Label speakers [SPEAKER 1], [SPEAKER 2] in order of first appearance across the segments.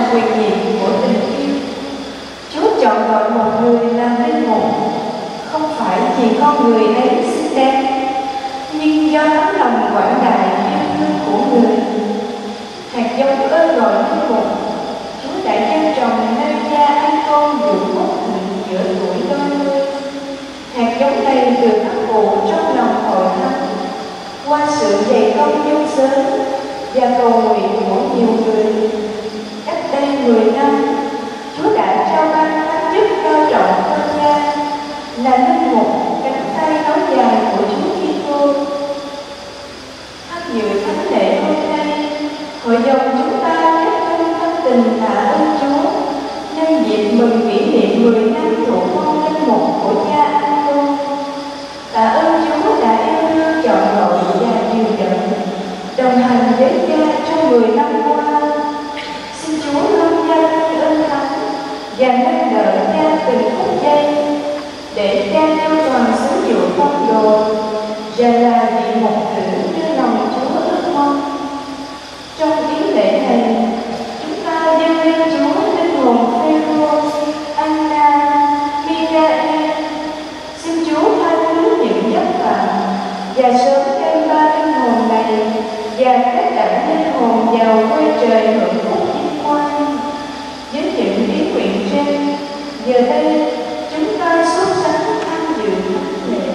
[SPEAKER 1] là quyền nhiệm của tình yêu. Chúa chọn gọi một người làm linh mục, không phải vì con người ấy xứng đáng, nhưng do tấm lòng quảng đại yêu thương của người. Hạt giống ơn gọi linh mục, Chúa đã gieo trồng nơi cha anh con dụng bất hạnh giữa tuổi đôi mươi. Hạt giống này được hấp thụ trong lòng hội thánh qua sự dày công dung sớm và cầu nguyện của nhiều người. Cách đây 10 năm, Chúa đã trao ban thánh chức cao trọng cho cha là linh mục, cánh tay nối dài của Chúa Kitô. Tham dự thánh lễ hôm nay, hội dòng chúng ta kết chung thân tình tạ ơn Chúa nhân dịp mừng kỷ niệm 10 năm thụ phong linh mục của cha anh con. Tạ ơn Chúa đã yêu thương chọn gọi và điều dẫn, đồng hành với cha trong 10 năm qua. Xin Chúa luôn gia tăng ơn thánh và nâng đỡ cha từng phút giây, để cha cho toàn sứ vụ phong đồ và là vị mục tử như lòng Chúa ước mong. Trong yến lễ này, chúng ta dâng lên Chúa linh hồn Phêrô, Anna, Michael. Xin Chúa tha thứ những giấc phạm và sớm đem ba linh hồn này và các đẳng linh hồn vào quê trời hưởng phúc vinh quang. Với những ý nguyện trên, giờ đây chúng ta sốt sắng tham dự thánh lễ.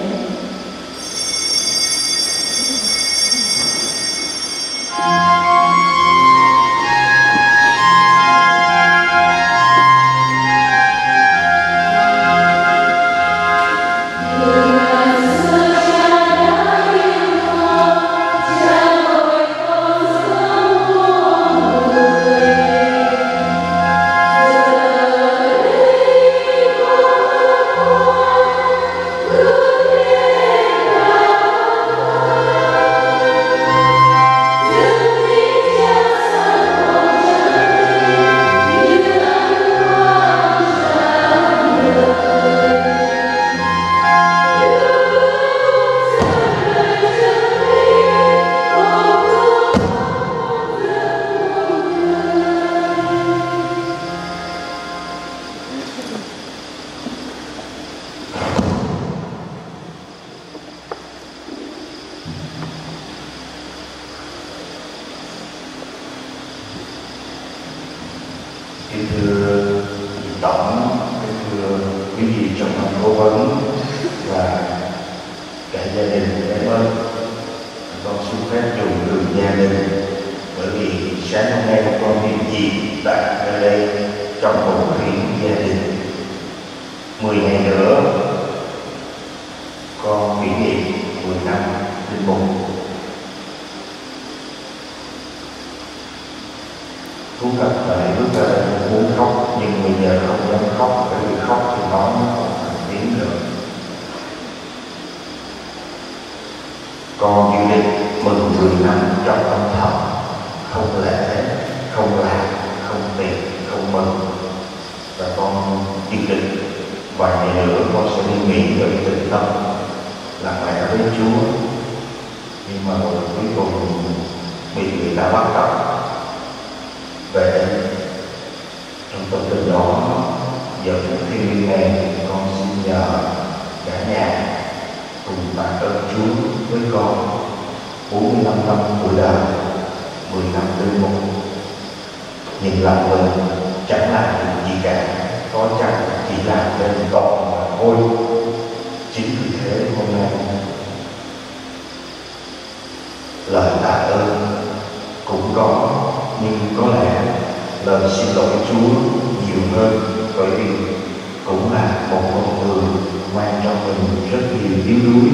[SPEAKER 2] Kính thưa Tổng, kính thưa quý vị trong ban cố vấn và cả gia đình em ơi, con xin phép dùng từ gia đình bởi vì sáng hôm nay con hiện diện tại nơi đây trong một phiên gia đình. 10 ngày nữa con kỷ niệm 10 năm linh mục. Phú gặp lại lúc là muốn khóc nhưng bây giờ không dám khóc, bởi vì khóc thì nó không thành tiếng nữa. Con dự định mừng 10 năm trong âm thầm, không lễ, không làm, không tiền, không mừng. Và con dự định vài ngày nữa con sẽ đi nghỉ với tĩnh tâm, làm mẹ với Chúa. Nhưng mà rồi cuối cùng bị người ta bắt cóc về. Trong tâm tình đó, giờ phút thiêng liêng này, con xin nhờ cả nhà cùng tạ ơn Chúa với con 45 năm tuổi đời, 10 năm linh mục. Nhìn lại mình chẳng làm được gì cả, có chẳng chỉ làm tên còn mà thôi. Chính vì thế hôm nay lời tạ ơn cũng có, nhưng có lẽ lời xin lỗi Chúa nhiều hơn, bởi vì cũng là một con người mang trong mình rất nhiều yếu đuối.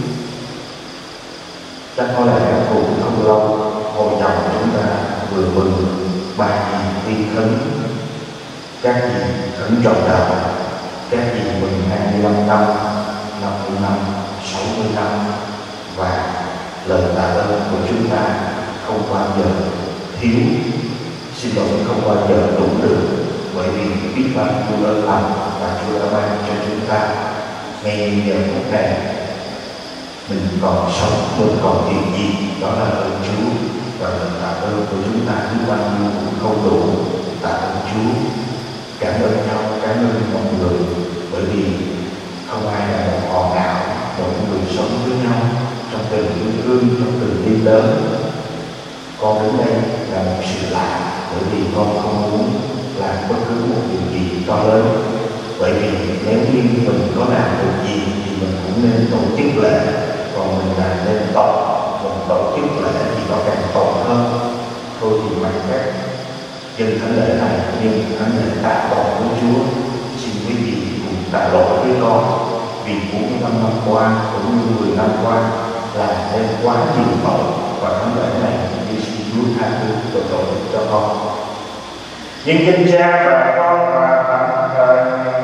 [SPEAKER 2] Chắc có lẽ cũng không lâu hội dòng chúng ta vừa mừng 3 ngày tiên khấn, các gì khấn trọn đạo, các gì mừng 25 năm, 50 năm, 60 năm, và lời tạ ơn của chúng ta không bao giờ thiếu, xin lỗi không bao giờ đủ được, bởi vì biết bao nhiêu ơn lành và Chúa đã ban cho chúng ta. Ngay giờ phút này mình còn sống, mình còn điều gì đó là ơn Chúa, và lời tạ ơn của chúng ta biết bao nhiêu cũng không đủ. tạ ơn Chúa, cảm ơn nhau, cảm ơn mọi người, bởi vì không ai là một hòn đảo, mỗi người sống với nhau trong tình yêu thương, trong tình yêu lớn. Con đến đây là một sự lạ, bởi vì con không muốn làm bất cứ một điều gì to lớn, bởi vì nếu như mình có làm được gì thì mình cũng nên tổ chức lễ, còn mình làm nên mình tổ chức lễ thì nó càng tốt hơn. Thôi thì mặc phép dân thánh lễ này như thánh lễ tạ tội với Chúa, xin quý vị cùng tạ lỗi với con vì 45 năm qua cũng như 10 năm qua làm nên quá nhiều tội, và thánh lễ này thì xin Chúa tha thứ tội cho con. Nhưng danh Cha và Con và Thánh Thần.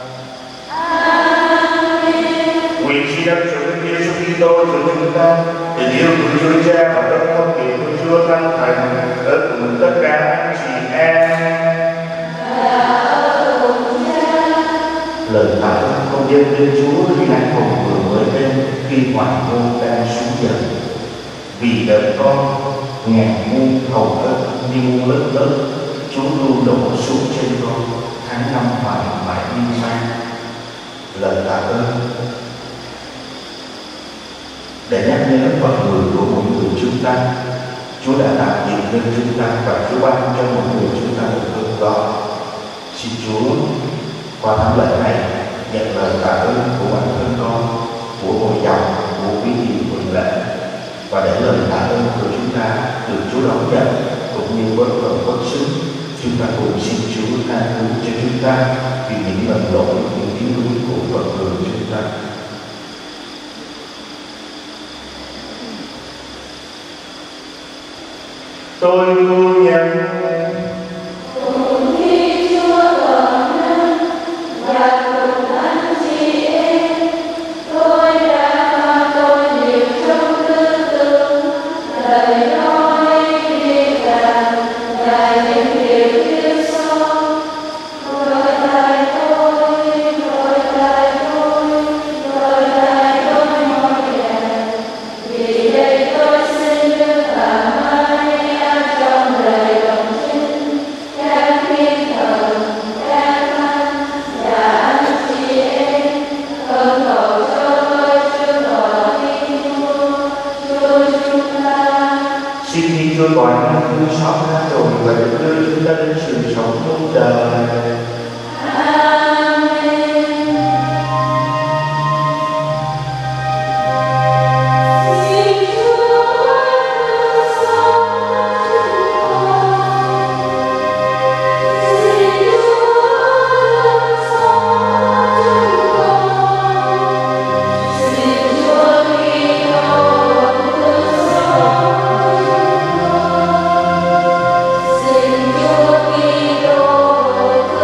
[SPEAKER 2] Nguyện xin đấng chủ Đức Giêsu Kitô của chúng ta, tình yêu của Chúa Cha và đấng thông hiệp của Chúa Thánh Thần ở cùng tất cả anh chị em. Lời tạ ơn con dâng lên Chúa khi anh hồn vừa mới lên, khi hoàng hôn đang xuống dần. Vì đời con ngàn muôn hầu ơn như muôn lớp lớp, Chúa luôn đổ xuống trên con tháng năm hoài mãi đi sang. Lời tạ ơn để nhắc nhớ mọi người của mỗi người chúng ta, Chúa đã tạo dựng nên chúng ta và Chúa ban cho mỗi người chúng ta một ơn đó. Xin Chúa qua thánh lễ này nhận lời tạ ơn của bản thân con, của hội dòng, của quý vị mừng lễ, và để lời tạ ơn của chúng ta được Chúa đón nhận cũng như bất phần bất xứng. Chúng ta cùng xin Chúa tha thứ cho chúng ta vì những lần lỗi, những yếu đuối của phật người chúng ta. Tôi thu nhận
[SPEAKER 3] Xin Chúa Kitô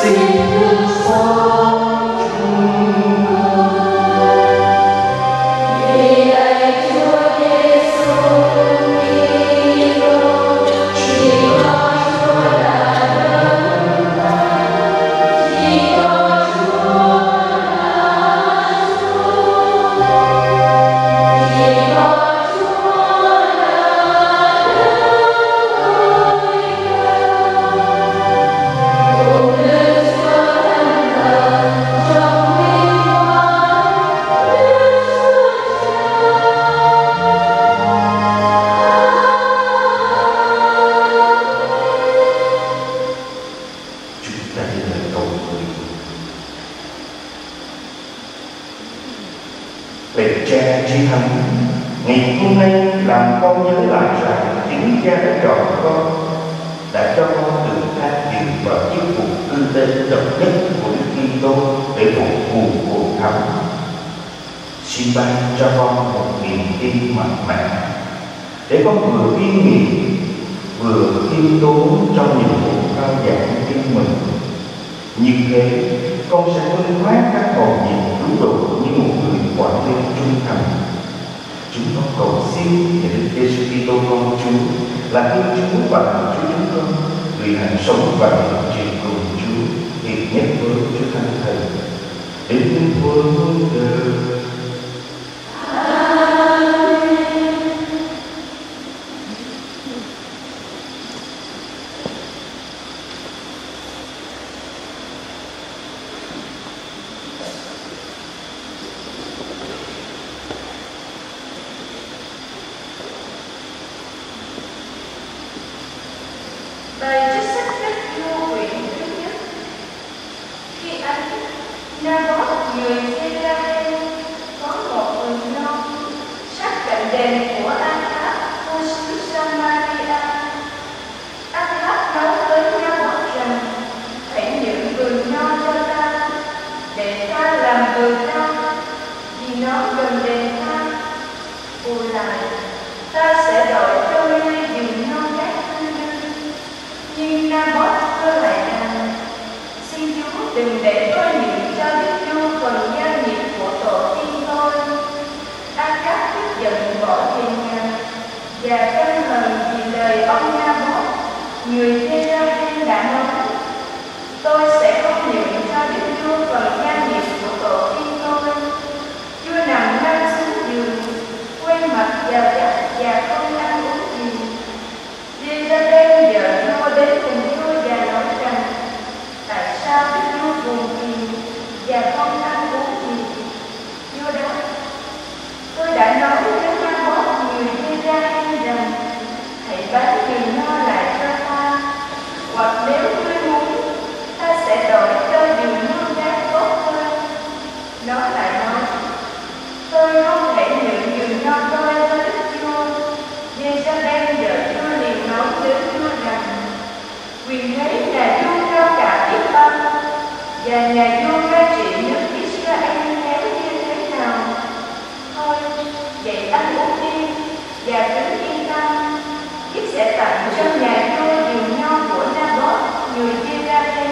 [SPEAKER 2] Bạch Cha Trí Thánh, ngày hôm nay làm con nhớ lại rằng chính Cha đã chọn con, đã cho con được tha tiền và chức vụ tư tế độc nhất của Đức Kitô để phục vụ cuộc thánh. Xin ban cho con một niềm tin mạnh mẽ để con vừa kiên nghị vừa khiêm tốn trong nhiệm vụ cao giản của mình. Như thế, con sẽ vinh phát các hồn nhiên cứu độ như một người quản lý trung thành. Chúng con cầu xin nhờ Đức Giêsu Kitô con Chúa là Thiên Chúa và Chúa chúng con, người hằng sống và hiện trị cùng Chúa, hiệp nhất với Chúa Thánh Thần, đến muôn đời.
[SPEAKER 1] Bài trích sách Sách Vua quyển thứ nhất. Khi ấy, Naboth người Giê-ra-hê có một vườn nho sát cạnh đền của Ahab vua xứ Samaria. Ahab nói với Naboth rằng: hãy nhượng vườn nho cho ta, để ta làm vườn nho, vì nó gần đền ta. Bù lại, ta sẽ đổi cho ngươi vườn nho khác tư nhân. Nhưng Naboth cơ lại rằng: xin Chúa đừng để tôi nhượng cho Đức Vua phần gia nghiệp của tổ tiên tôi. Ahab tức giận bỏ về nhà và căm hờn vì lời ông Naboth người Giê-ra-hê đã nói: tôi sẽ không nhượng cho Đức Vua phần gia nghiệp của tổ tiên tôi. Vua nằm lăn xuống giường, quay mặt vào đất và không ăn uống gì. Giê-ra-bê vợ nó đến cùng vua và nói rằng: tại sao Đức Vua buồn phiền và không ăn uống gì? Vua đáp: tôi đã nói với Naboth người Giê-ra-hê rằng: hãy bán vườn nho lại cho ta, hoặc nếu ngươi muốn, ta sẽ đổi cho vườn nho khác tốt hơn. Nó lại nói: tôi không thể nhượng vườn nho tôi cho Đức Vua. Giê-ra-bê vợ vua liền nói với vua rằng: quyền thế nhà vua cao cả biết bao, và nhà vua cai trị nước Israel khéo như thế nào. Thôi, vậy ăn uống đi và cứ yên tâm, Đức sẽ tặng cho nhà vua vườn nho của Naboth người Giê-ra-hê.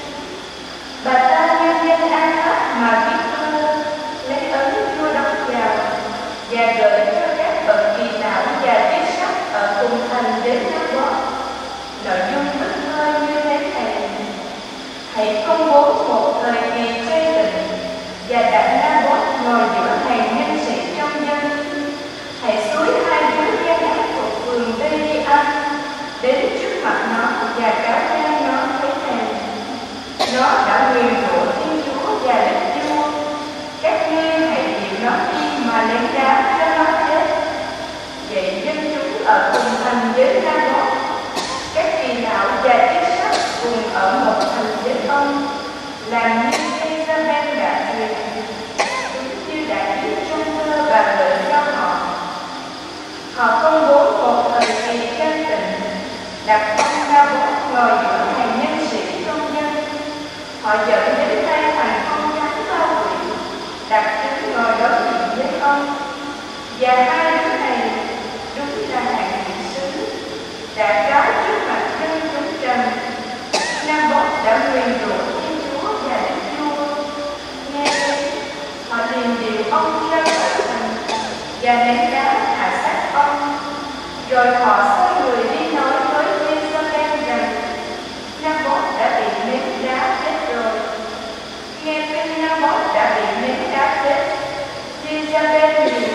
[SPEAKER 1] Bà ta nhân danh Ahab mà viết thơ, lấy ấn vua đóng vào và gửi cho các bậc kỳ đạo và viết sách ở cùng thành đến Naboth. Nội dung bức thơ như thế này: hãy công bố một thời kỳ phê bình và đặt Naboth ngồi giữa hàng nhân sĩ trong dân. Hãy xúi hai đứa gian ác thuộc vườn Bê-li-ăn đến trước mặt nó và cáo gian nó thế này: nó đã nguyền rủa Thiên Chúa và Đức Vua. Các ngươi hãy chịu nó đi mà ném đá cho nó chết. Vậy dân chúng ở cùng thành với Naboth, các kỳ đạo và chức sắc cùng ở một thành với ông, làm như Giê-ra-bê đã truyền, đúng như đã viết trong thơ và gửi cho họ. Họ công bố một thời kỳ chân tịnh, đặt ông Naboth ngồi giữa hàng nhân sĩ trong dân. Họ dẫn đến tay thành con thánh bao quỷ, đặt chúng ngồi đối diện với ông. Và hai đứa này đúng là hạng vị sứ, đã cáo trước mặt dân chúng rằng Naboth đã nguyền rủa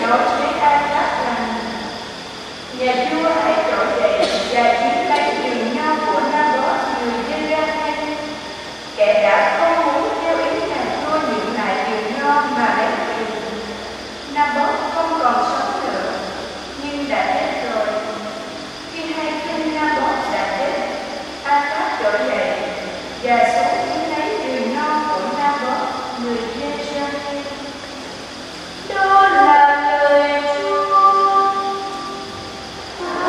[SPEAKER 1] nói với Agag rằng: nhà vua hãy trỗi dậy và chiếm lấy vườn nho của Naboth người Giê-ra-hê. Kẻ đã không muốn theo ý nhà vua nhượng lại vườn nho mà lấy vườn. Naboth không còn sống nữa, nhưng đã chết rồi. Khi hay tin Naboth đã chết, Agag trỗi dậy và xuống chiếm lấy vườn nho của Naboth người Giê-ra-hê. Đó là lời Chúa.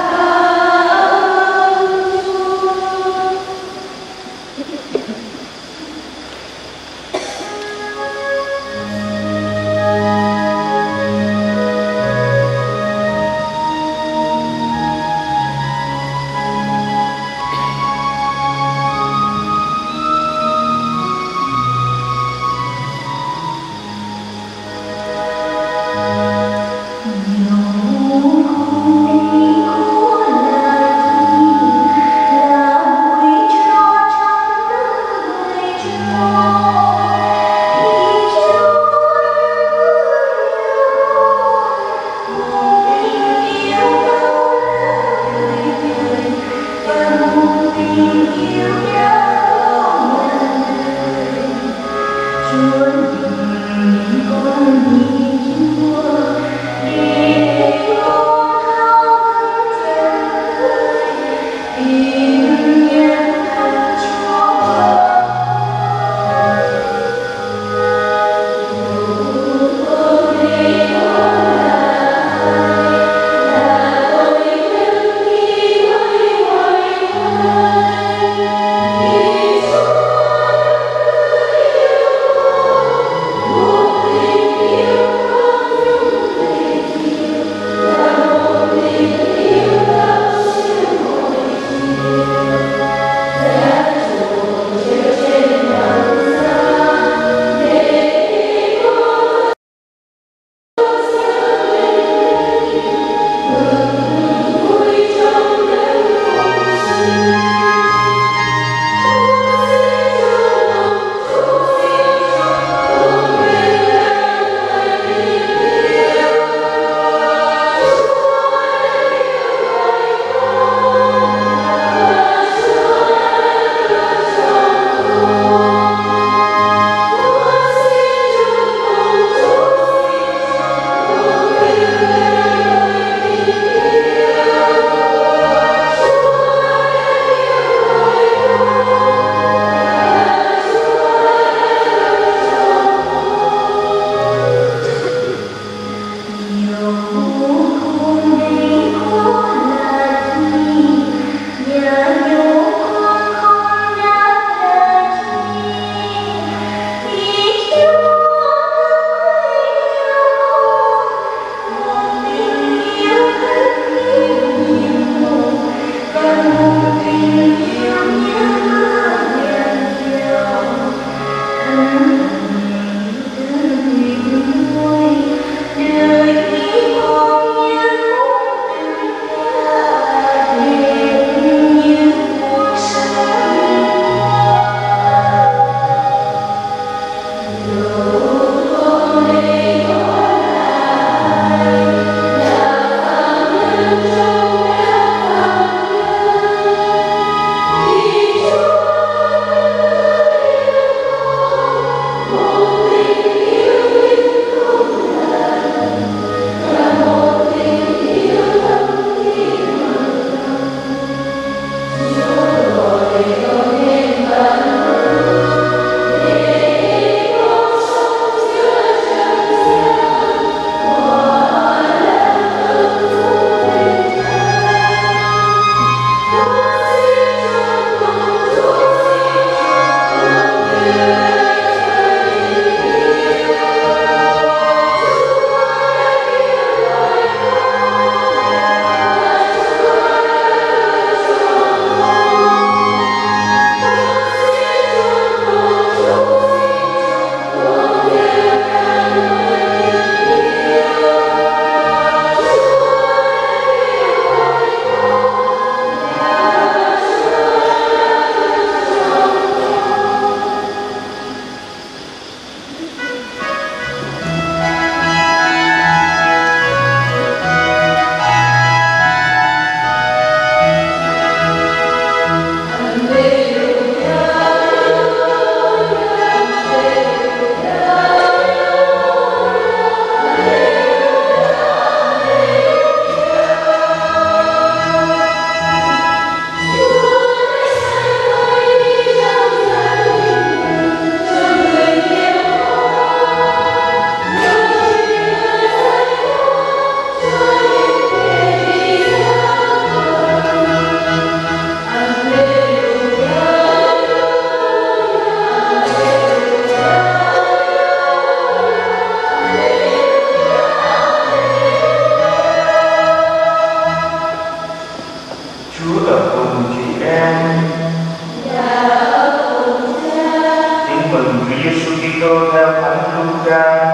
[SPEAKER 2] Giêsu Kitô theo Thánh Luca.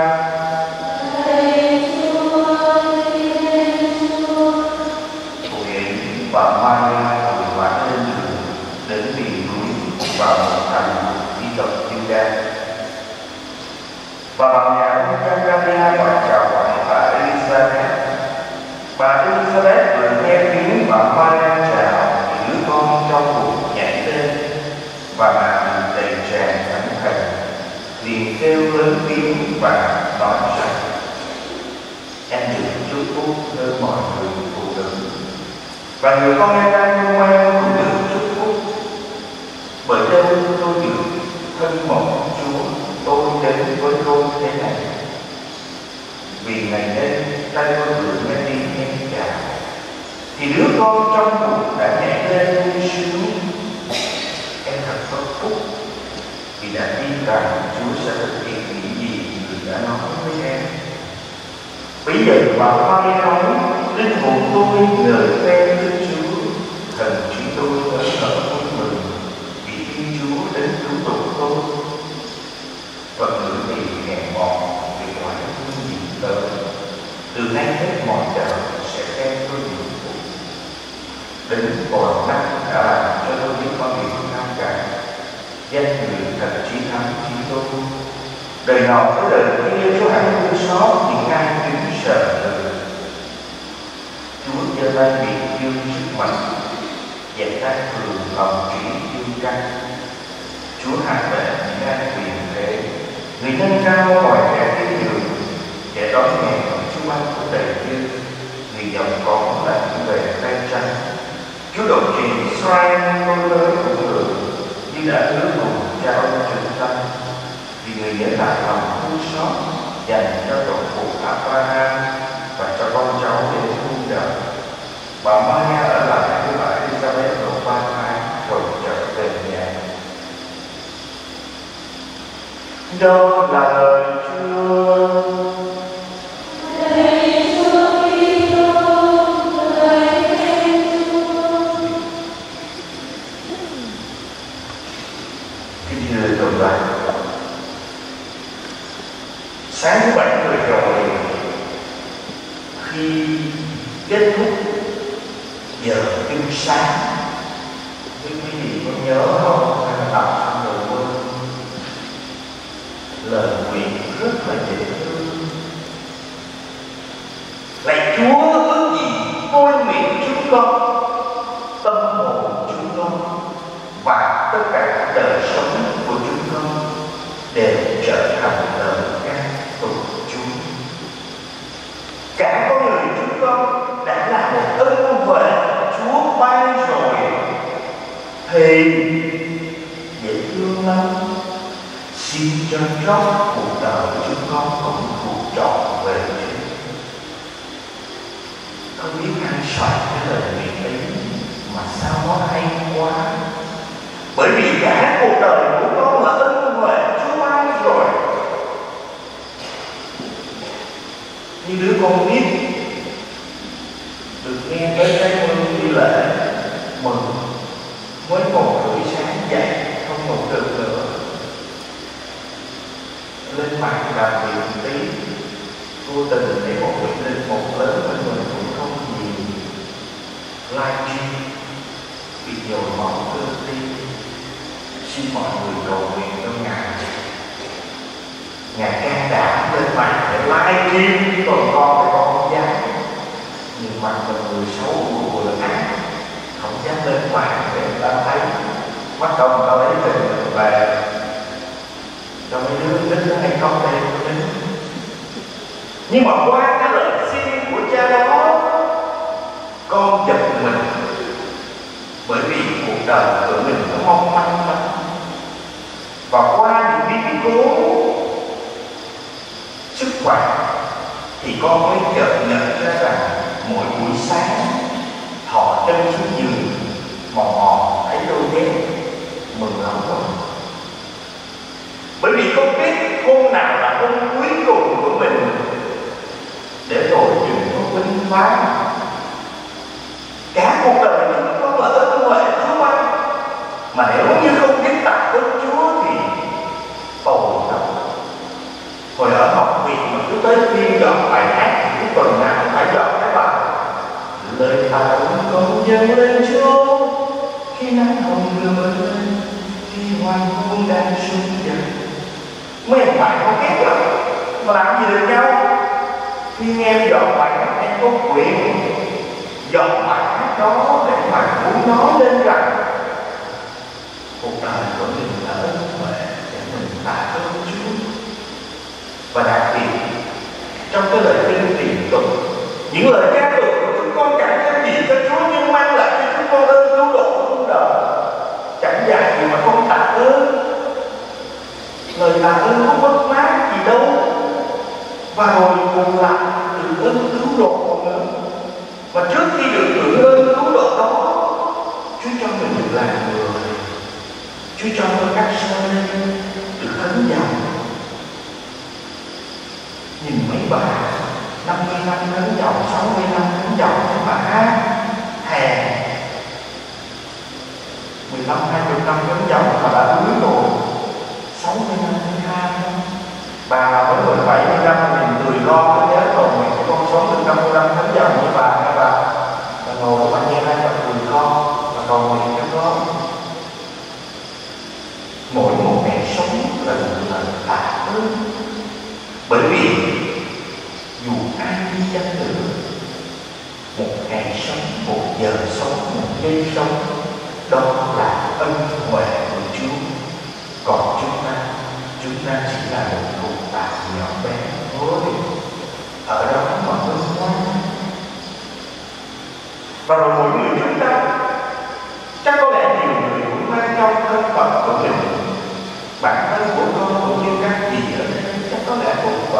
[SPEAKER 2] Nguyện bà Maria vội vã lên đường đến miền núi vào một thành di tộc Juda. Và vào nhà ông Zachariah và chào hỏi bà Elizabeth. Bà Elizabeth vừa nghe tiếng bà Maria chào thì đứa con trong bụng nhảy lên và nàng đầy tràn thánh thần, liền kêu lớn tiếng và nói rằng: em được chúc phúc hơn mọi người phụ nữ, và người con em đang nuôi ngoan cũng được chúc phúc. Bởi đâu tôi được thân mộng Chúa tôi đến với tôi thế này. Vì ngày nay tay tôi vừa nghe tiếng em chào thì đứa con trong bụng đã nhảy lên vui sướng. Em thật có phúc vì đã tin rằng Chúa sẽ thực hiện những gì người đã nói với em. Bây giờ bà Maria nói: linh hồn tôi ngợi khen Đức Chúa, thần trí tôi hớn hở vui mừng vì Thiên Chúa đến cứu độ tôi. Phật ngữ thì nghẹn mòn vì nói những gì tới. Từ nay hết mọi đời sẽ khen tôi những phúc. Đến còn năm đã làm cho tôi biết có điều nam cả. Danh người thật chí thắng chí tôi. Đời nào tới đời kia số hẳn thương xót những ai kính sợ người. Chúa giơ tay miệng dương sức mạnh, dẹp tay thường lòng trí dương căn. Chúa hạ bệ những ai quyền thế, người nâng cao mọi kẻ thiếu nhường, kẻ đói nghèo Chúa ban của đầy dư, người giàu có là những về tay trắng. Chúa độ trì Israel con lớn của người, như đã hứa cùng cha ông chúng ta, vì người nhớ lại lòng thương xót dành cho tổ phụ Abraham và cho con cháu đến muôn đời. Bà Maria ở lại với bà Elizabeth độ 3 tháng rồi trở về nhà. Đó là lời Chúa. Sáng thứ Bảy vừa rồi, khi kết thúc giờ kinh sáng, quý vị có nhớ không? Hay là đọc xong rồi quên? Lời nguyện rất là dễ thương. Lạy Chúa, ước gì ngôi miệng chúng con, tâm hồn chúng con và tất cả đời sống của chúng con đều trở thành lời ca tụng Chúa. Cả con người chúng con đã là một ân huệ Chúa ban rồi, thì dễ thương lắm. Xin cho chót cuộc đời chúng con cũng thuộc trọn về Chúa. Không biết ai soạn cái lời nguyện ấy mà sao nó hay quá. Bởi vì cả cuộc đời của con là ân huệ Chúa ban rồi. Như đứa con biết được nghe tới cái mừng đi lễ mừng, mới 1:30 sáng dậy không ngủ được nữa, lên mạng làm việc tí, vô tình để một vị linh mục lớn của mình cũng không gì livestream bị nhồi máu cơ tim. Xin mọi người cầu nguyện cho Ngài can đảm lên mạng để livestream, chứ còn con thì con không dám. Nhưng mặt là người xấu vừa ác, không dám lên mạng để người ta thấy. Bắt đầu người ta lấy tình mình về cho mấy đứa tính hay không đây tính. Nhưng mà qua cái lời xin của cha đó, con giật mình. Bởi vì cuộc đời của mình nó mong manh lắm. Và qua những biến cố sức khỏe thì con mới chợt nhận ra rằng mỗi buổi sáng thò chân xuống giường mò mò thấy đôi dép mừng lắm rồi. Bởi vì con biết hôm nào là hôm cuối cùng của mình để rồi đừng có vinh váo. Cả cuộc đời mình con là ân huệ Chúa ban, mà nếu như không biết tạ ơn Chúa thì tội Vương đang sung giờ. Mấy em bạn không ghét lắm, mà làm gì được nhau. Khi em dọn bài hát em có quyền dọn bài hát đó để mà muốn nói lên rằng cuộc đời của mình là ơn huệ để mình tạ ơn Chúa. Và đặc biệt trong cái lời kinh tiền tụng, những lời ca tụng của chúng con chẳng có gì cho Chúa nhưng mang lại cho chúng con ơn cứu độ cuộc đời. Chẳng dạy gì mà không tạ ơn. Lời tạ ơn không mất mát gì đâu. Và rồi cùng lại được ơn cứu độ nữa. Và trước khi được hưởng ơn cứu độ đó, Chúa cho mình được làm người. Chúa cho tôi các sơ lên được khấn vọng. Nhìn mấy bà 50 năm khấn vọng, 60 năm khấn vọng, nhưng mà hát hè 15, 20 năm khấn vọng mà đã đuối rồi. 60 năm thứ hai, bà với 17 năm mình cười lo cái nhớ rồi mình con sống được 50 năm khấn vọng với bà các bà ngồi ở bên nghe hai bà cười lo và còn mình cái đó. Mỗi một ngày sống là một lần tạ ơn. Bởi vì dù ai đi chăng nữa, một ngày sống, một giờ sống, một giây sống, đó là ân huệ của Chúa. Còn chúng ta chỉ là một cục tạc nhỏ bé thôi, ở đó mà ơn quá. Và rồi mỗi người chúng ta, chắc có lẽ nhiều người cũng mang trong thân phận của mình, bản thân của con cũng như các vị ở đây, chắc có lẽ cũng vậy.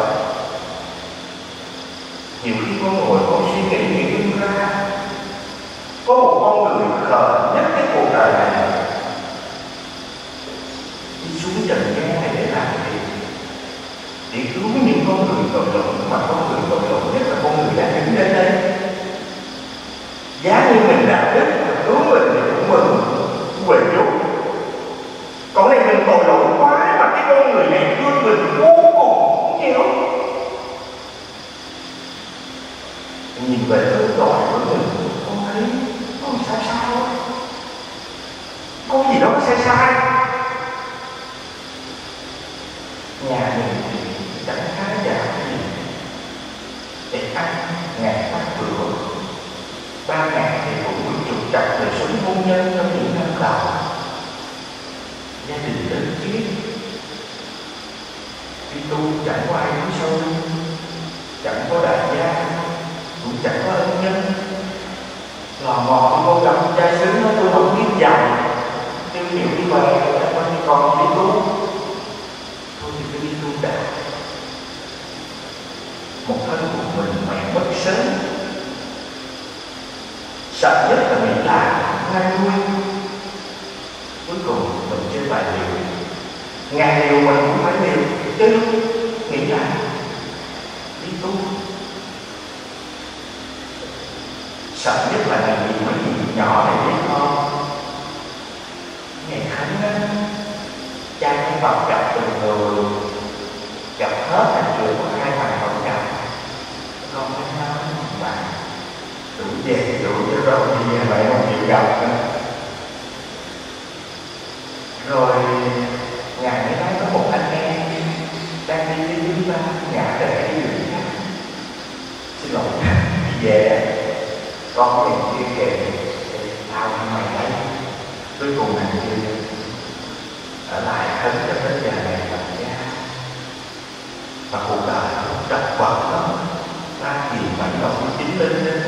[SPEAKER 2] Nhiều khi con ngồi con suy nghĩ ra, có một con người khờ nhất cái cuộc đời này đi xuống trần gian này để làm gì? Để cứu những con người tội lỗi, mà con người tội lỗi nhất là con người đã đứng đến đây. Giá như mình đạo đức cứu mình thì cũng mừng quên chút. Còn này mình tội lỗi quá mà cái con người này thương mình vô cùng nhiều. Nhìn về ơn tội của mình, con thấy có gì sai không? Có gì đó sai sai. Nhà mình thì chẳng khá giả gì để ăn ngày bắt bữa. Ba mẹ thì cũng bị trục trặc đời sống hôn nhân trong những năm đầu. Gia đình lớn chiếc đi tu chẳng có ai đứng sau lưng, chẳng có đại gia, cũng chẳng có ân nhân. Lò mò cô gặp trai xứ nó tôi không biết dòng, tiêu nhiều đi về chẳng có như còn đi tu. Thôi thì tôi đi tu đã. Một thân của mình mẹ mất sớm, sợ nhất là mình làm ngang nuôi. Cuối cùng mình chơi bài liều, ngàn liều mình cũng phải liều. Tới lúc nghĩ là đi tu. Sợ nhất là ngày gì mấy gì nhỏ này biết không? Ngày khánh á, cha cái Phật gặp từng người, gặp hết thành trường có 2 thằng không gặp. Con mới nói bạn đủ về đủ cho rồi đi nhà mẹ không chịu gặp nữa. Rồi ngày mới nói có một anh em đang đi với ba nhà để đi đường khác. Xin lỗi đi về con có việc kia kể tao ăn mày đấy. Cuối cùng thằng kia ở lại khấn cho đến giờ này gặp cha. Và cuộc đời nó trật vật lắm. Ra thì mấy ông chính lên lên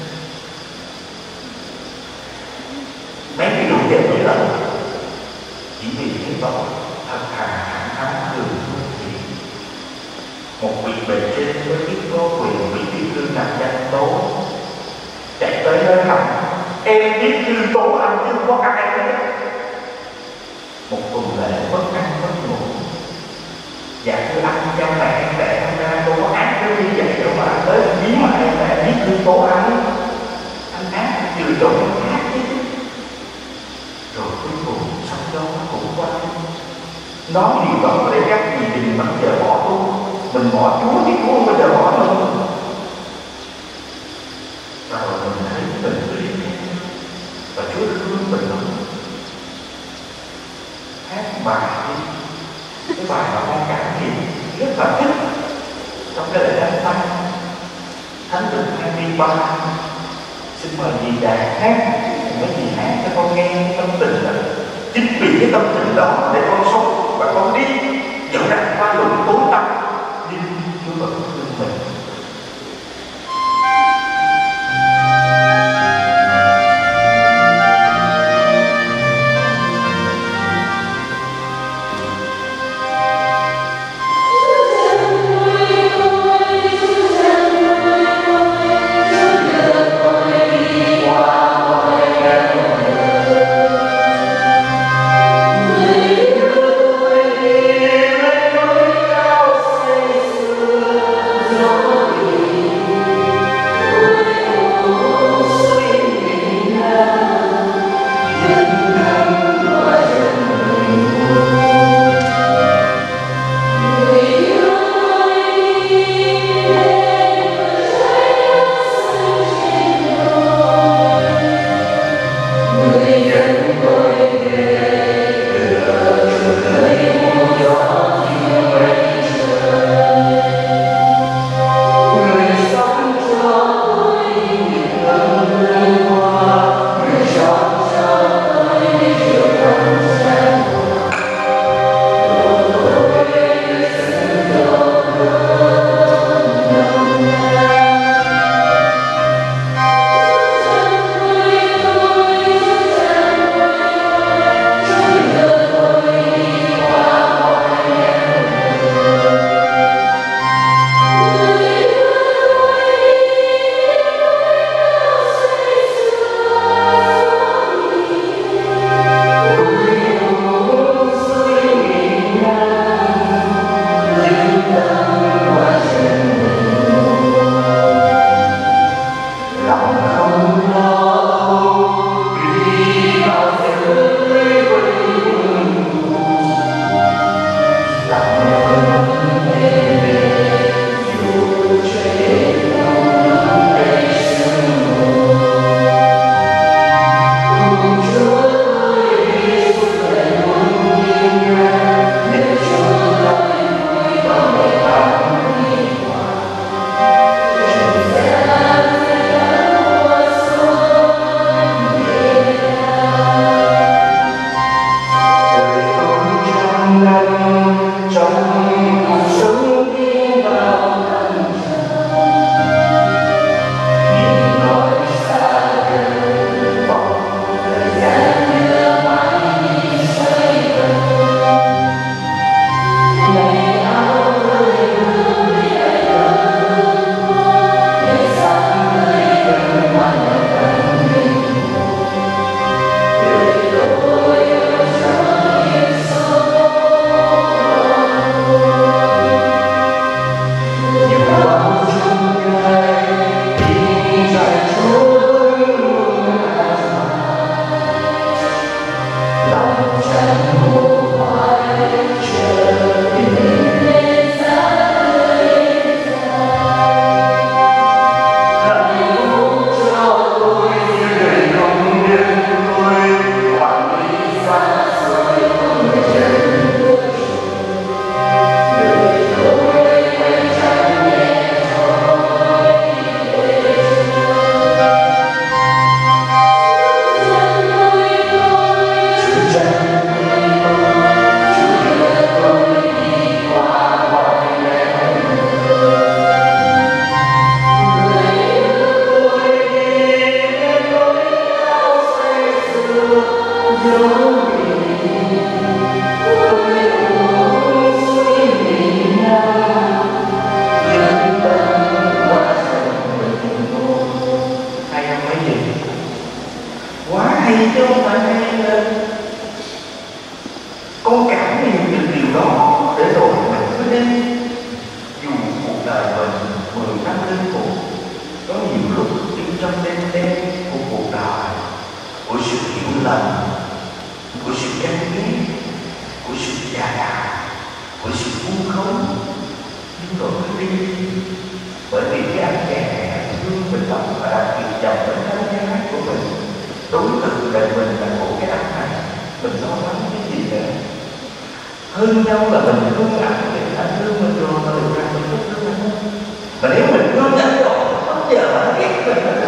[SPEAKER 2] mấy cái đủ đẹp vậy đó, chỉ vì cái tội thật thà thẳng thắn thường phương thiện. Một vị bề trên mới biết có quyền bị tiểu thư nằm danh tố, chạy tới nơi thầm em biết thư tố anh chứ không có ai hết. Một tuần lễ mất ăn mất ngủ, dạ thưa anh cha mẹ em đẻ anh ra đâu có ác đến như vậy đâu mà anh tới bí mà em đã biết thư tố anh ác anh chửi tội anh ác chứ. Rồi cuối cùng sống đó nó cũng qua. Nói điều đó để các gì đừng bao giờ bỏ tu. Mình bỏ Chúa thì Chúa không bao giờ bỏ mình. Và rồi mình thấy mình cứ đi theo và Chúa thương mình lắm. Hát bài cái bài mà con cảm nghiệm rất là thích trong cái lễ đăng tăng Thánh Đường 23. Xin mời dì Đạt hát, mấy dì hát cho con nghe cái tâm tình đó. Chính vì cái tâm tình đó để con sống và con đi dẫn ra qua luận tối tâm nhưng Chúa vẫn thương mình.
[SPEAKER 3] Bởi vì cái anh chàng thương mình lắm và đặc biệt chồng đến cái gái của mình, đối tượng đời mình là của cái anh này, mình lo lắng cái gì nữa. Hơn nhau là mình thương ảnh để anh thương mình rồi mà được rằng mình không thương anh. Mà nếu mình thương ảnh rồi không giờ mà ghét mình nữa.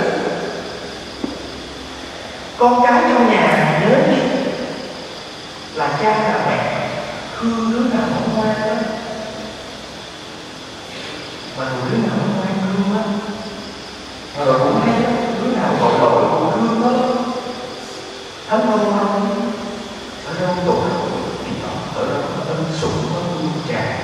[SPEAKER 3] Con cái trong nhà nhớ đi là cha là mẹ thương đứa nào không ngoan đó, mà rồi đứa nào không ngoan thương á, mà rồi cũng hay đó, đứa nào tội lỗi cũng thương đó. Thấm không ở đâu tội lỗi thì nó ở đâu ân sủng có thương tràn.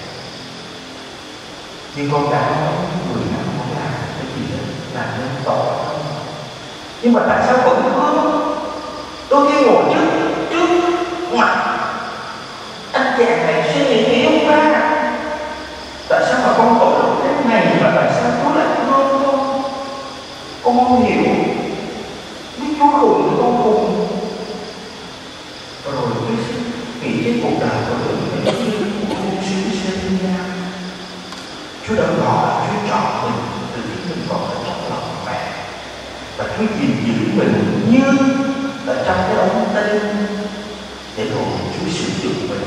[SPEAKER 3] Nhưng con đã nói người nào không làm cái gì đó làm nên tội không. Nhưng mà tại sao vẫn thương? Đôi khi ngồi trước mặt anh chàng này suy nghĩ nghĩ ông ta, tại sao mà con tội lỗi thế này mà tại sao Chúa lại thương con không hiểu. Biết Chúa khùng thì con khùng. Rồi cái nghĩ cái cuộc đời của mình là không xíu xe thương nhau. Chúa đã gọi, Chúa chọn mình từ khi mình còn ở trong lòng mẹ, và Chúa gìn giữ mình như ở trong cái ống tay để rồi Chúa sử dụng mình.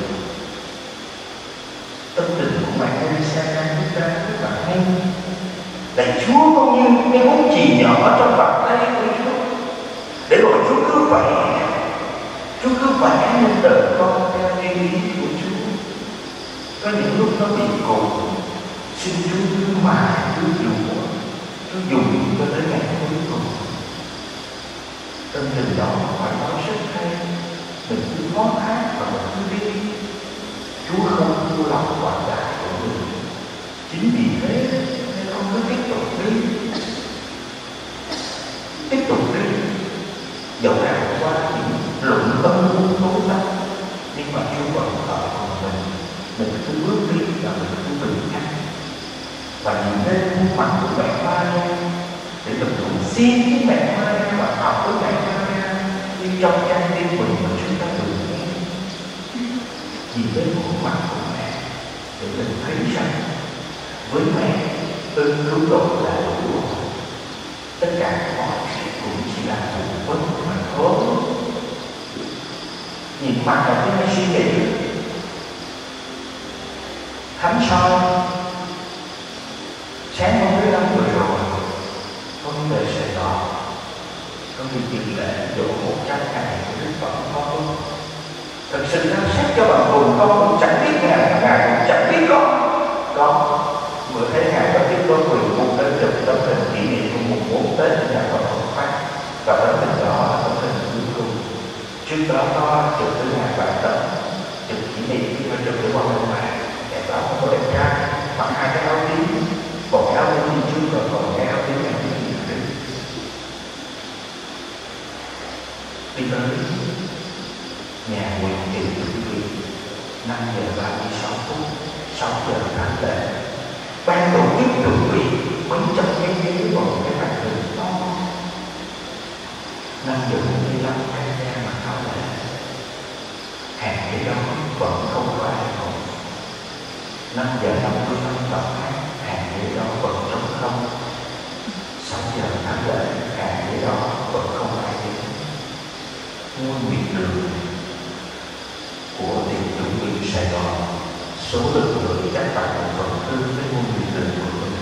[SPEAKER 3] Tâm tình của mẹ Teresa đang viết ra rất là hay. Lạy Chúa con như cái bút chì nhỏ trong bàn tay của Chúa, để rồi Chúa cứ vẽ nên đời con theo cái ý của Chúa. Có những lúc nó bị cồn, xin Chúa cứ mài, Chúa dùng cho tới ngày cuối cùng. Tâm tình đó phải nói rất hay. Mình cứ khó hát và mình cứ đi. Chúa không thua lòng quảng đại của mình. Chính vì thế nên không cứ tiếp tục đi. Dẫu rằng qua những luận tâm tối tăm, nhưng mà Chúa vẫn ở cùng mình. Mình cứ bước đi và mình cứ bình an. Và nhìn lên khuôn mặt của mẹ Maria để mình cùng xin với mẹ Maria và học với mẹ Maria như trong trái tim mình mà chúng ta được nghe. Nhìn lên khuôn mặt của mẹ để mình thấy rằng với mẹ ơn cứu độ là đủ. Tất cả mọi chuyện cũng chỉ là một vấn mà thôi. Nhìn mặt là cái hay suy nghĩ. Thánh soi sáng hôm thứ Năm vừa rồi, con về Sài Gòn, con đi dự lễ dỗ 100 ngày của Đức Phật con. Thật sự ra xét cho bằng cùng con cũng chẳng biết Ngài cũng chẳng biết con vừa thấy Ngài có biết con quyền một lên chụp tấm hình kỷ niệm của mùng 4 Tết nhà Phật Học Pháp, và tấm hình đó là tấm hình cuối cùng. Trước đó có chụp với Ngài bài tập, chụp kỷ niệm khi mà chụp với con bên ngoài, đẹp đó không có đẹp trai, mặc hai cái áo tím, một cái áo tím đi trước rồi còn cái áo tím này đi trước. Đi tới nhà nguyện tiền quý vị, 5 giờ 36 phút, 6 giờ thánh lễ. Ban tổ chức chuẩn bị mấy trăm cái ghế vào cái màn hình to. 5 giờ 45 tham gia mà thảo lễ. Hàng cái đó vẫn không có ai ngồi. 5 giờ 55 tập hát, hàng cái đó vẫn trống không. 6 giờ thánh lễ, hàng cái đó vẫn không ai đến. Muôn miền đường của tiệc chuẩn bị Sài Gòn, số lượng người chắc phải một phần tư với muôn miền đường của mình.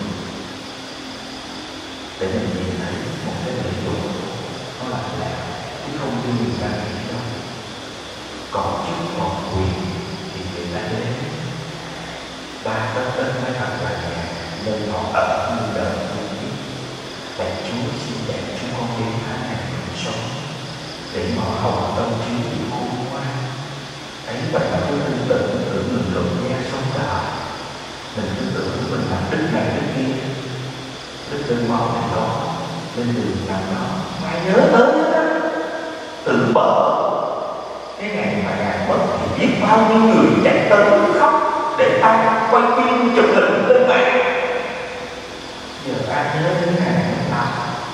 [SPEAKER 3] Để mình nhìn thấy một cái lễ dục nó là chứ không như người ta nghĩ đâu. Còn chức một quyền thì người ta đến 3 tấn mới thật là nhà, nên họ ở như đời không biết. Và Chúa xin để chúng con đến tháng ngày mình sống để họ hồng tâm Chúa bị khôn ngoan. Ấy vậy mà tôi tin tưởng mình luận nghe sống đời. Mình cứ tưởng mình làm đức này đức kia, đức tương mong này đó, lên đường làm đó. Mai nhớ tới đó, từ bờ cái ngày mà Ngài mất thì biết bao nhiêu người chạy tới khóc để ai quay phim chụp hình lên mạng. Giờ ai nhớ đến Ngài làm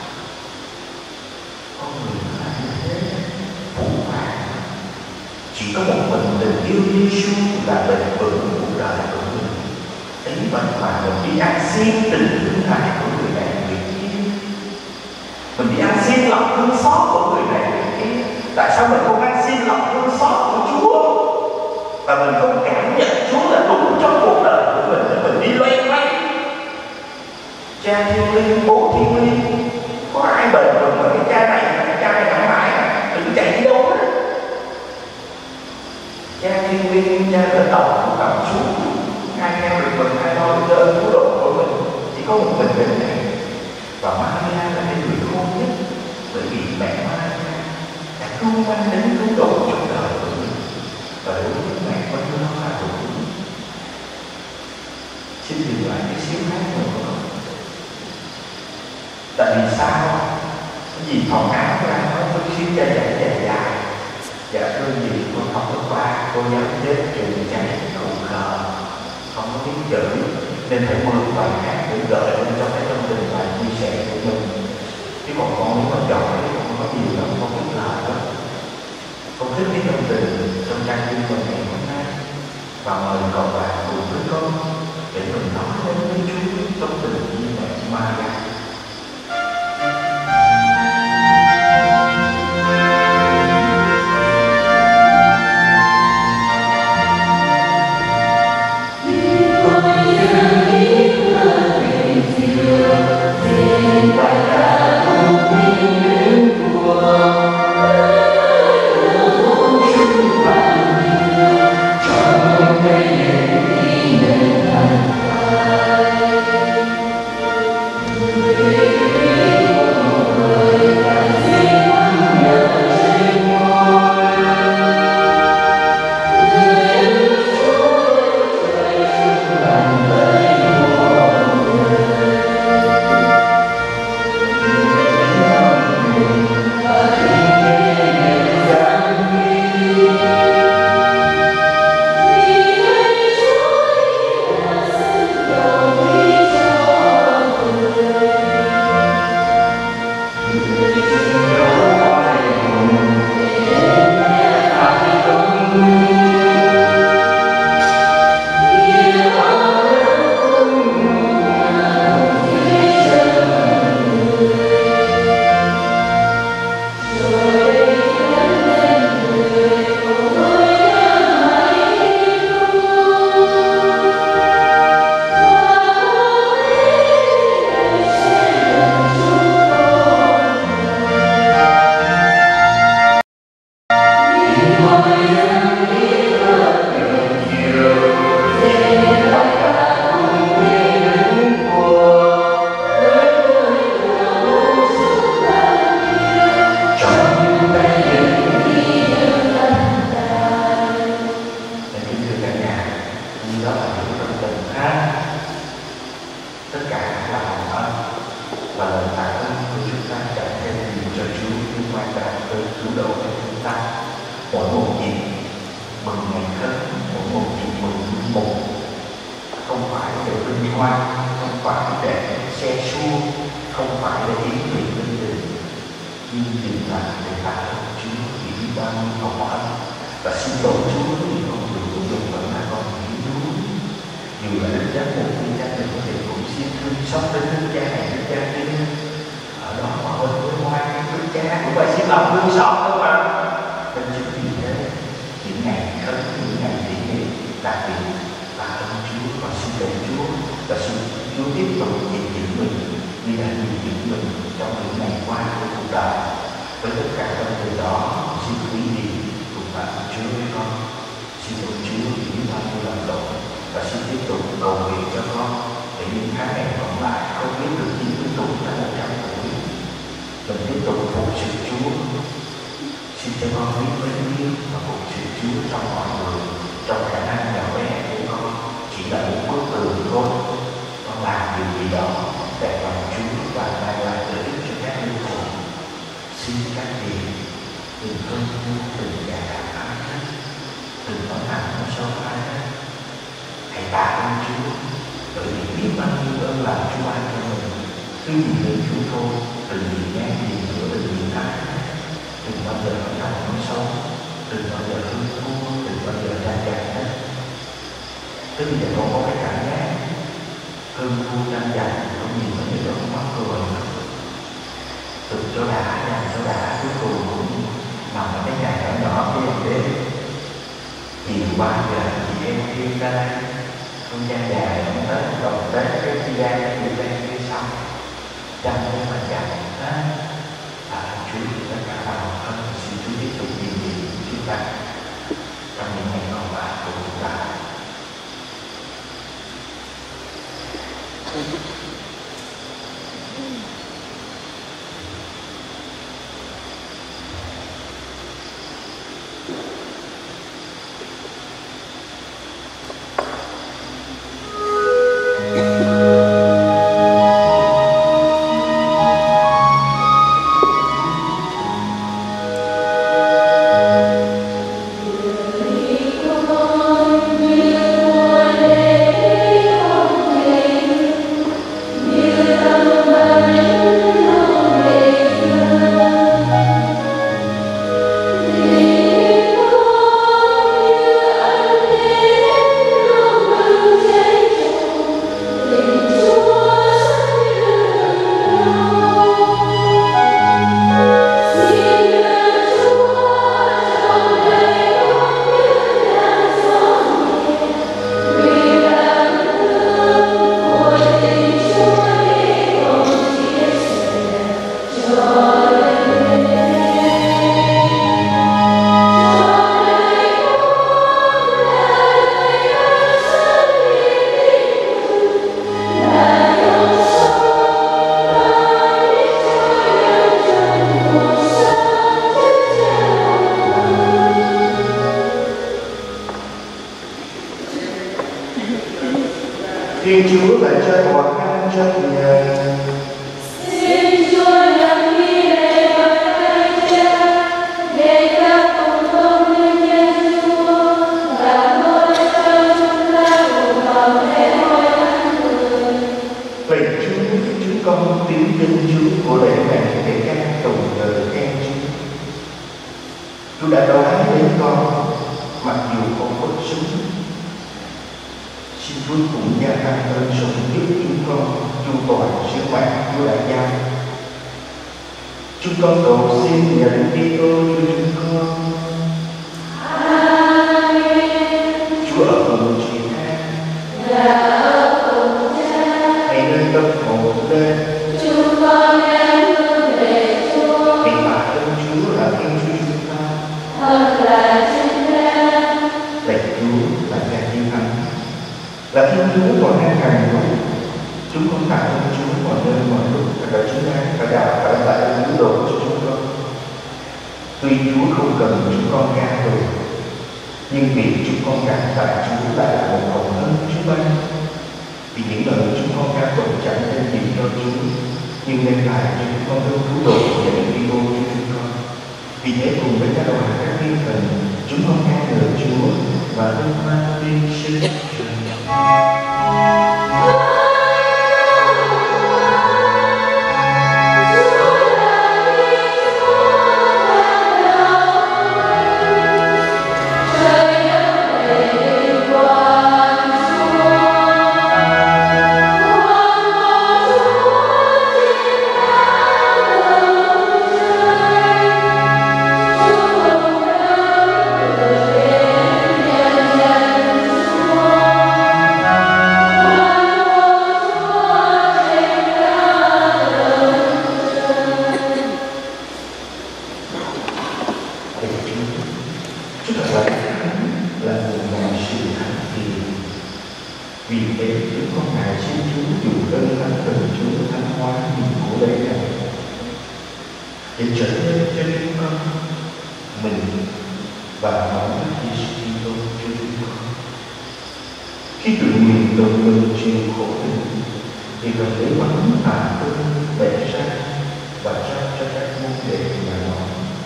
[SPEAKER 3] con người nó là như thế, phủ vàng. Chỉ có một mình tình yêu Giêsu là bền vững cuộc đời của mình. Ấy vậy mà mình đi ăn xin tình thương hại của người này người kia. Mình đi ăn xin lòng thương xót của người này người kia. Tại sao mình không ăn xin lòng thương xót của Chúa?
[SPEAKER 2] và mình không cảm nhận Chúa là đủ trong cuộc đời của mình để mình đi loay hoay. Cha thiên liêng, bố thiên liêng, có ai bền vững mà cái cha này mãi mãi đừng chạy đi đâu hết. Cha thiên liêng, cha đỡ đầu của cầm xuống, ai nghe được mình, ai lo được ơn cứu độ của mình, chỉ có một mình này. Và Maria là cái người khôn nhất, bởi vì mẹ Maria đã cứu mang đến cứu độ trong đời của mình, và đối với mẹ vẫn lo là đủ. Xin dừng lại cái xíu khác nữa. Tại vì sao? Cái gì phòng áo ra nó chút xíu dài. Dạ thưa gì con học lớp 3, cô giáo chết trường chạy khùng khờ, không có biết chữ, nên phải mượn bài hát để gợi lên cho cái trong trình bày chia sẻ của mình. Chứ còn con nếu mà giỏi thì con có nhiều lắm, con biết lời đó. Con thích cái trong trình trong trang viên mình ngày hôm nay, và mời cậu bạn cùng với con để mình nói đến với Chúa trong tình như mẹ Maria. Tức bây giờ con có cái cảm giác hơn thua tranh giành, không nhìn thấy người đó mắc cười. Từ chỗ đã dành chỗ đã cuối cùng cũng nằm ở cái nhà nhỏ nhỏ của em đế.
[SPEAKER 3] chiều 3 giờ chị em đi ra đây, không gian dài không tới đồng tới cái chi gian đi lên phía sau trong cái mặt dài đó Chúa tất cả vào thân. Xin Chúa tiếp tục nhìn nhìn chúng ta trong những ngày còn lại của chúng ta.
[SPEAKER 2] Thiên Chúa lại cho mọi ăn trong nhà.
[SPEAKER 4] Xin Chúa làm như lễ với Cha, để ta cùng công nhân nhân Chúa và ngôi cho chúng ta cùng vào lễ hội ăn người.
[SPEAKER 2] Lạy Chúa, chúng con tiếng dân Chúa của lễ này để ca tụng lời khen Chúa. Chúa đã đoán đến con mặc dù con bất xứng. Xin Chúa cùng gia tăng ơn sống giúp chúng con chu toàn sứ mạng Chúa đã giao. Chúng con cầu xin nhận Kitô cho chúng con.
[SPEAKER 4] Amen.
[SPEAKER 2] Chúa ở cùng chị em
[SPEAKER 4] Và ở cùng Cha,
[SPEAKER 2] hãy nâng tâm hồn lên.
[SPEAKER 4] chúng con đang hướng về Chúa,
[SPEAKER 2] Hãy tạ ơn Chúa là Thiên Chúa chúng ta.
[SPEAKER 4] thật là chính ra.
[SPEAKER 2] Lạy Chúa là Cha Thiên Thánh, là Thiên Chúa còn đang hàng lúc. Chúng con tạ ơn Chúa mọi nơi mọi lúc, và chúng ta phải đào phải lại cứu độ cho chúng con. Tuy Chúa không cần chúng con ca tụng, nhưng việc chúng con cảm tạ Chúa lại là một hồng ân Chúa ban. Vì những lời chúng con ca tụng chẳng nên gì cho Chúa, nhưng đem lại cho chúng con ơn cứu độ và những Kitô cho chúng con. Vì thế cùng với các đoàn các thiên thần, chúng con ca ngợi Chúa và vinh mang tiên sinh trời. Vì thế chúng con ngài xin Chúa dùng ơn thánh thần Chúa thánh hóa những của lễ này để trở nên cho chúng con mình và máu Giêsu Kitô cho chúng con. Khi tự nguyện đồng mình chịu khổ hình thì cần lấy bánh tạ ơn bẻ ra và trao cho các môn đệ mà nói: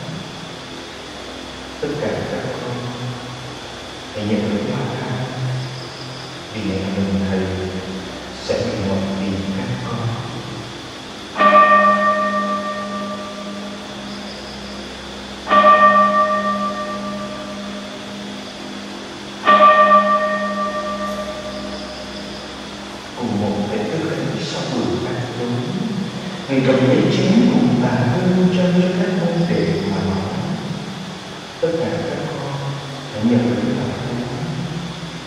[SPEAKER 2] tất cả các con hãy nhận lấy hoa tha, vì mẹ mình thầy sẽ bị một vì các con. Cùng một cái thức ăn sau bữa ăn tối, người cầm lấy chén cùng tạ ơn cho các môn đệ mà nói: tất cả các con hãy nhận lấy tạ ơn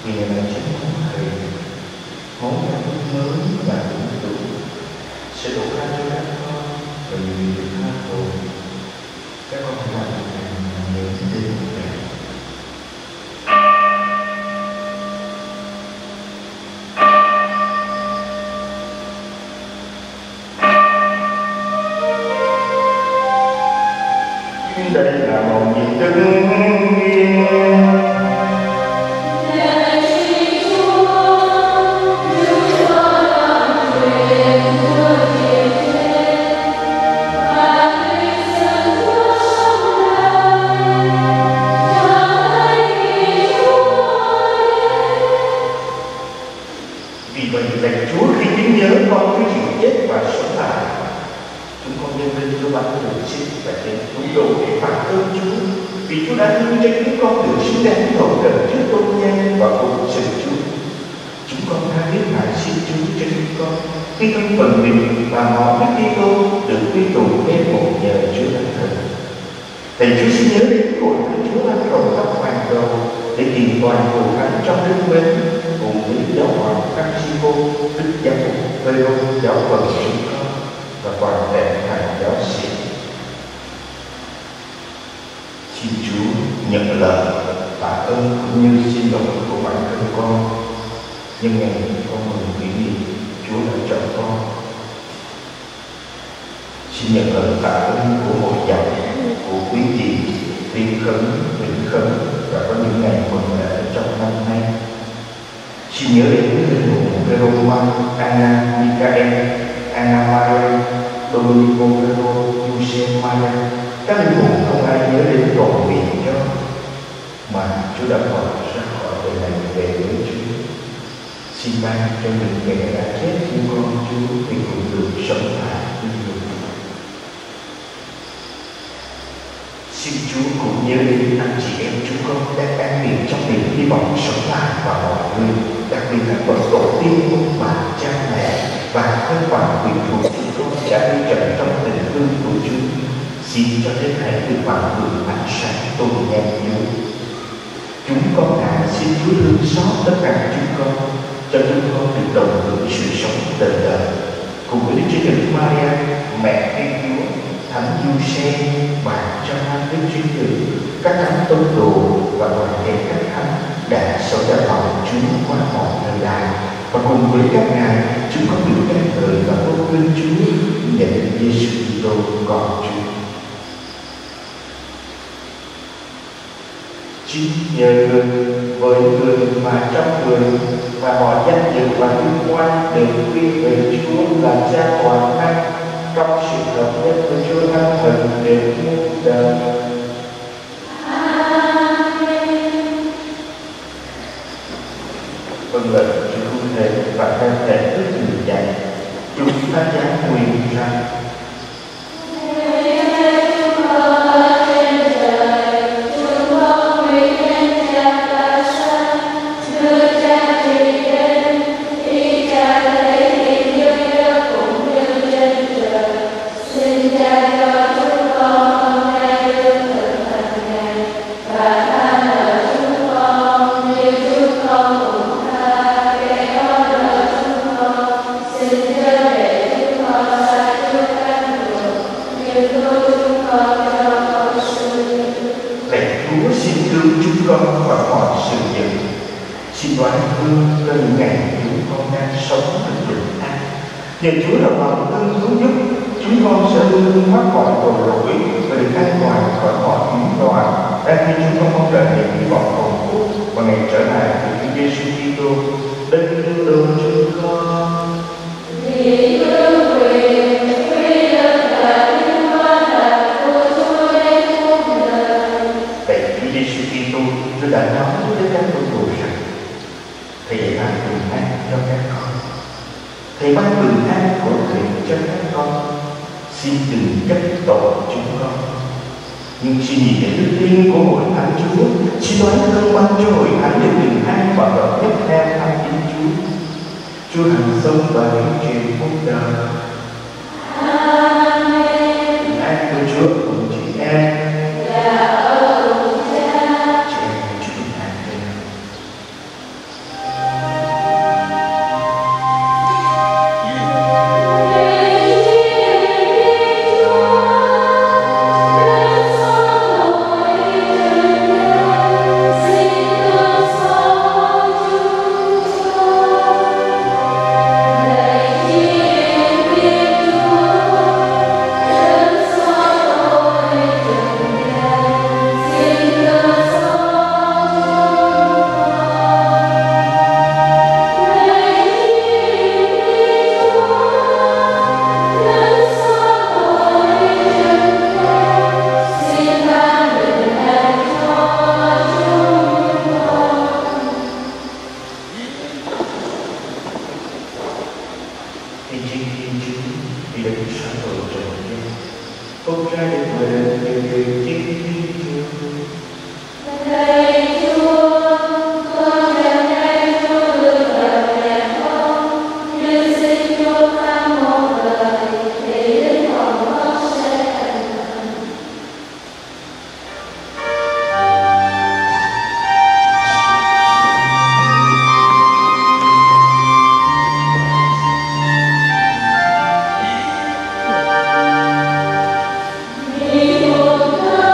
[SPEAKER 3] Vì ngày này chính món thầy, món ăn mới và cũng đủ sẽ đổ ra cho các con và người được tha tội. Các con làm nhớ đến mẹ. Đây là một nhịp đứng yên. Vì vậy lạy Chúa khi kính nhớ con cứ chịu chết và sống lại, chúng con nhân lên cho bánh được sinh và đến chúng đồ để phản ơn Chúa, vì Chúa đã thương cho chúng con được xứng đáng hậu cần trước tôn nhân và cùng sự Chúa. Chúng con tha thiết lại xin Chúa cho chúng con khi thân phận mình và mọi đức Kitô được quy tụ bên một nhờ Chúa Thánh Thần. Thầy Chúa xin nhớ đến hội thánh Chúa ăn rồng tóc hoàng đầu để tìm toàn hội thánh trong đức mến cùng với giáo hoàng Francisco, đức giáo mục Phêrô, giáo phận chúng con và toàn thể hàng giáo sĩ. Xin Chúa nhận lời tạ ơn cũng như xin lỗi của bản thân con nhân ngày con mừng kỷ niệm Chúa đã chọn con. Xin nhận lời tạ ơn của hội dòng, của quý vị Tiên Khấn, Vĩnh Khấn và có những ngày mừng lễ trong năm nay. Xin nhớ đến linh mục Phêrô, Anna Michael, Anna Maria, Dominico Phêrô, Giuse Maria. Các linh mục không ai nhớ đến trọn vẹn cho mà Chúa đã gọi ra khỏi đời này về với Chúa. Xin ban cho những kẻ đã chết như con Chúa thì cũng được sống lại như người. Xin Chúa cũng nhớ đến anh chị em chúng con đang an nghỉ trong niềm hy vọng sống lại và mọi người, đặc biệt các bậc tổ tiên, ông bà, cha mẹ và thân phận quyền thuộc chúng con đã đi trận trong tình thương của Chúa. Xin cho thế này được bằng hưởng ánh sáng tôn nhang Chúa. Chúng con xin Chúa thương xót tất cả chúng con, cho chúng con được đồng hưởng sự sống đời đời cùng với Đức Chúa Trời Maria, mẹ Thiên Chúa, Thánh Giuse, bà cho hai Đức Chúa Trời, các thánh tông đồ và toàn thể các thánh đã sống đã lòng Chúa qua mọi thời đại, và cùng với các ngài chúng con được ca ngợi và tôn vinh Chúa nhận Giêsu Kitô con Chúa. Chính nhờ người với người mà trong người và mọi danh dự và vinh quang đều quy về Chúa là Cha toàn năng trong sự hợp nhất với Chúa Thánh Thần đến muôn đời. Amen. Vâng lời Chúa không thể và theo thể thức người dạy, chúng ta dám nguyện rằng nhờ Chúa là lòng thương cứu giúp, chúng con sẽ luôn luôn thoát khỏi tội lỗi và được an toàn khỏi mọi biến loạn, đang khi chúng con mong đợi niềm hy vọng hồng phúc và ngày trở lại của Chúa Giêsu Kitô, đấng cứu độ chúng con. Vì ơn quyền, quy lực và vinh quang là của Chúa đến muôn đời. Vậy Chúa Giêsu Kitô, Chúa đã nói với các môn đồ rằng: Thầy dạy ban bình an cho các con. Thầy ban bình an của Thầy cho các con, xin đừng trách tội chúng con, nhưng xin nhìn thấy đức tin của hội thánh Chúa, xin đoán ơn ban cho hội thánh được bình an và hợp nhất theo thánh ý Chúa. Chúa hằng sống và hiển truyền muôn đời. Amen. Bình an của Chúa cùng chị em. Dạ ơn Cha. Chị em Chúa bình an. đến sáng rồi trần gian, con trai để về nhiều chuyện chiến thiên trường.
[SPEAKER 4] Thầy Chúa, con đem thầy Chúa được gặp mẹ con, như xin Chúa tha một đời, để linh hồn con sẽ thành thần. Vì một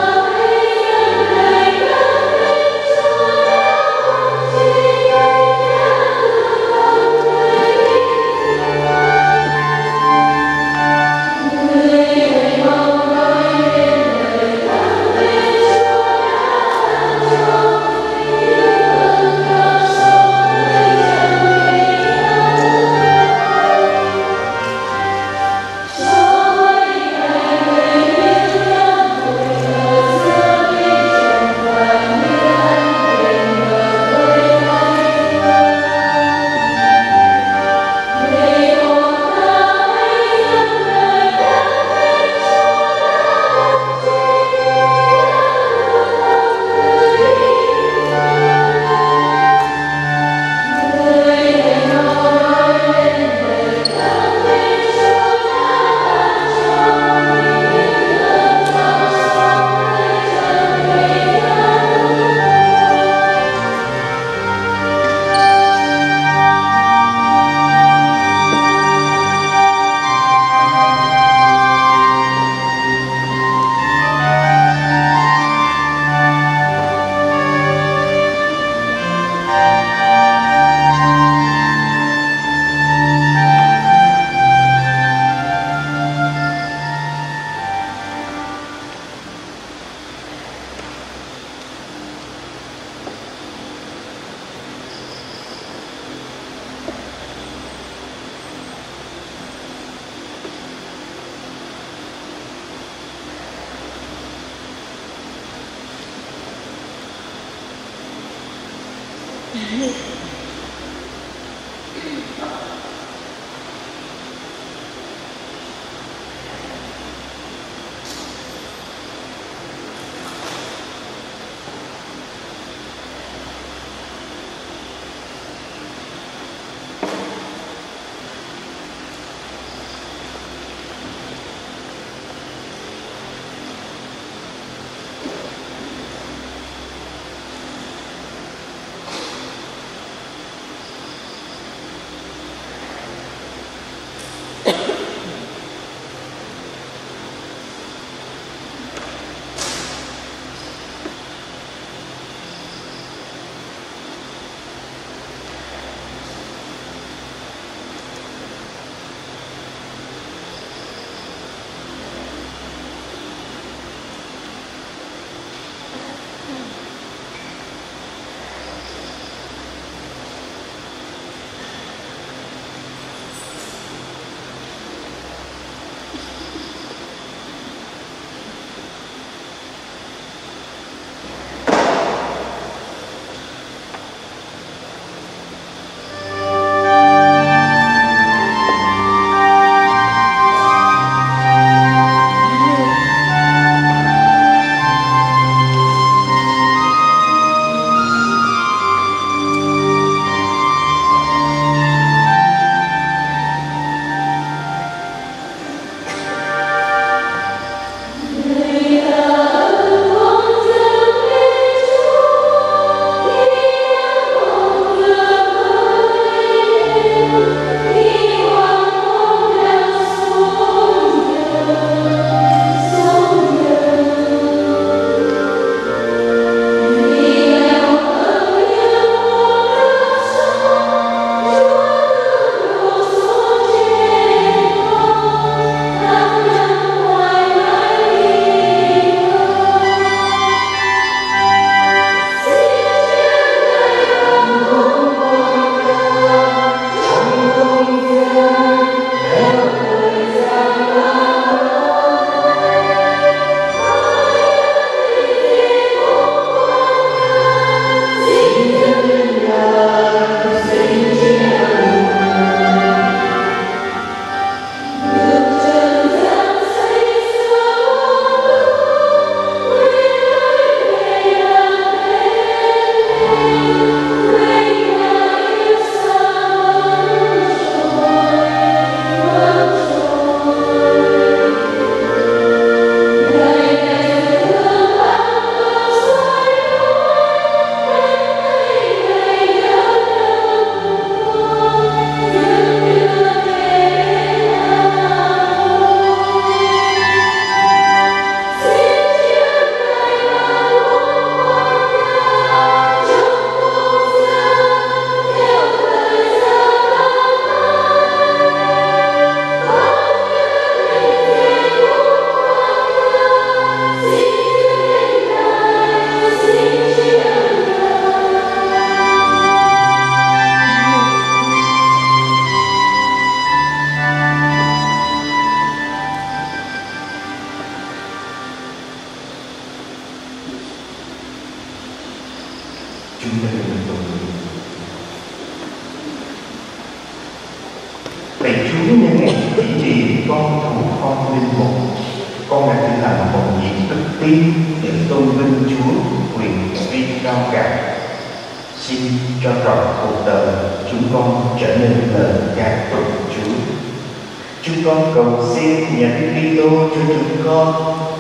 [SPEAKER 2] Lạy Chúa, nhân ngày kỷ niệm con thủ con linh mục, con đã thực hành một nhiệm đức tin để tôn vinh Chúa quyền uy cao cả. Xin cho trọn cuộc đời chúng con trở nên lời ca tụng Chúa. Chúng con cầu xin nhà Đức Kitô cho chúng con.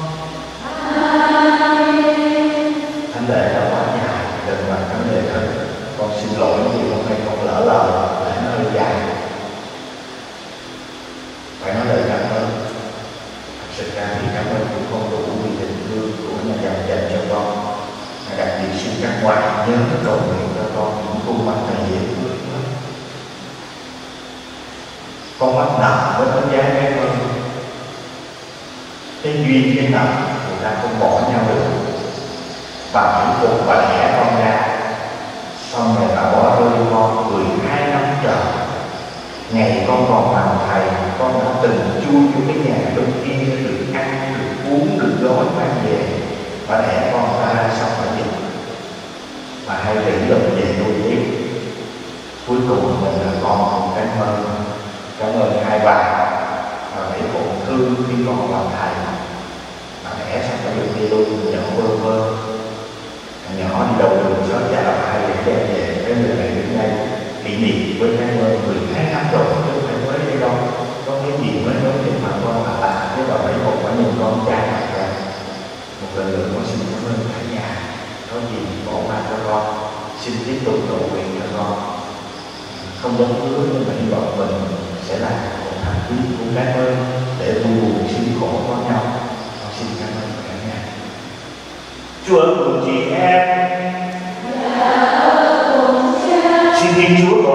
[SPEAKER 4] Amen.
[SPEAKER 2] Thánh lễ đã quá dài, đừng mà thánh lễ thôi. Con xin lỗi vì hôm nay con lỡ lời, lẽ nó hơi dài. Phải nói lời cảm ơn. Thật sự ra thì cảm ơn cũng không đủ vì tình thương của nhà dành dành cho con. Đặc biệt xin các ngoại nhớ cầu nguyện cho con những khuôn mặt này dễ thương lắm. Con mắt nặng với tấm giá cái hơn. Cái duyên cái nặng người ta không bỏ nhau được. Bà hãy cùng bà đẻ con ra, xong rồi bà bỏ rơi con 12 năm trời. Ngày con còn làm thầy, con đã từng chui vô cái nhà bên kia được ăn, được uống, được gói mang về. Bà đẻ con ra xong rồi dịch. Bà hay để lần về nuôi tiếp. Cuối cùng mình là con cảm ơn hai bà và hãy phụ thương khi con làm thầy. Bà đẻ xong rồi đi luôn, nhỏ vơ vơ. Nhỏ đi đầu đường xó cha làm hai để đem về cái người này đến đây kỷ niệm với các ơn 12 năm rồi, chứ không phải mới đây đâu. Có cái gì mới nói chuyện mà con là cái bà bảy một quả nhìn con trai mặt ra. Một lần nữa con xin cảm ơn cả nhà. Có gì bỏ qua cho con, xin tiếp tục cầu nguyện cho con. Không dám hứa nhưng mà hy vọng mình sẽ là một thành viên của các ơn để vui buồn sinh khổ có nhau. Con xin cảm ơn cả nhà. Chúa cùng chị em.
[SPEAKER 4] Dạ, cùng cha.
[SPEAKER 2] Xin Thiên Chúa